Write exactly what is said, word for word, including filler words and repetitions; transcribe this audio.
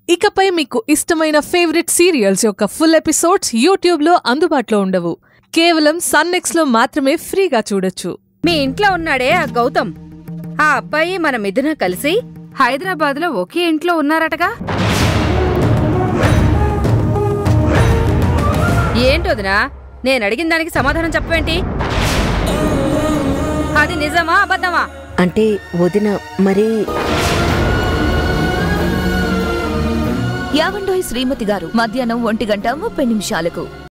ఇకపై మీకు ఇష్టమైన ఫేవరెట్ సీరియల్స్ యొక్క ఫుల్ ఎపిసోడ్స్ యూట్యూబ్ లో అందుబాటులో ఉండవు. కేవలం సన్ నెక్స్ట్ లో మాత్రమే ఫ్రీగా చూడొచ్చు. మీ ఇంట్లో ఉన్నాడే ఆ గౌతమ్, ఆ అబ్బాయి మన మిథున కలిసి హైదరాబాద్ లో ఒకే ఇంట్లో ఉన్నారటగా. ఏంటోదినా, నేను అడిగిన దానికి సమాధానం చెప్పవేంటి? అది నిజమా అబద్ధమా? అంటే వదిన మరి యావండోయ్ శ్రీమతి గారు మధ్యాహ్నం ఒంటి గంట ముప్పై నిమిషాలకు